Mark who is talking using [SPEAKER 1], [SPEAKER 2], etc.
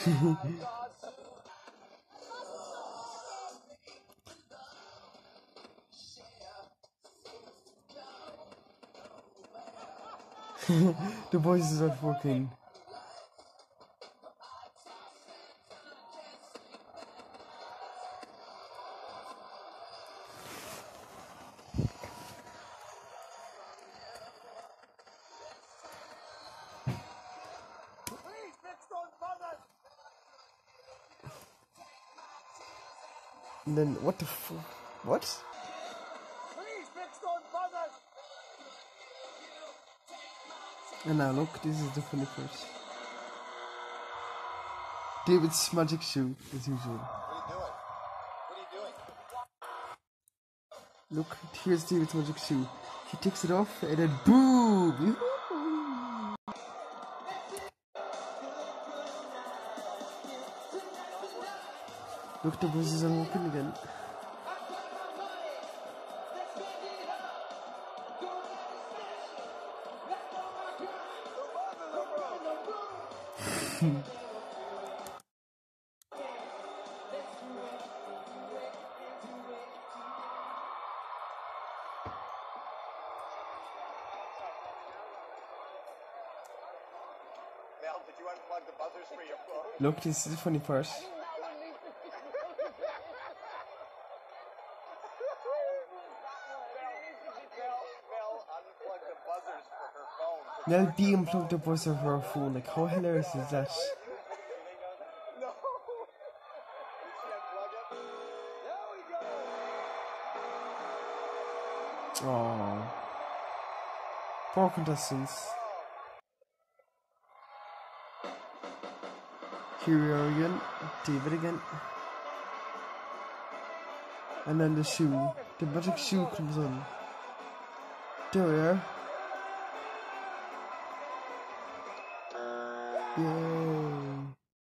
[SPEAKER 1] The voice is not working. And then what the what? And now look, this is the funny part. David's magic shoe, as usual.
[SPEAKER 2] What are you doing?
[SPEAKER 1] Look, here's David's magic shoe. He takes it off and then boom! Look, the buzzes are open again.
[SPEAKER 2] Mel, did you unplug the buzzers for your phone?
[SPEAKER 1] Look, this is the funny part. Mel de-unplugged the buzzer for her phone. Like, how hilarious is that?
[SPEAKER 2] No. Did she unplug it? There we go.
[SPEAKER 1] Aww. Poor contestants. Here we are again. David again. And then the shoe. The magic shoe comes on. There we are. Yay.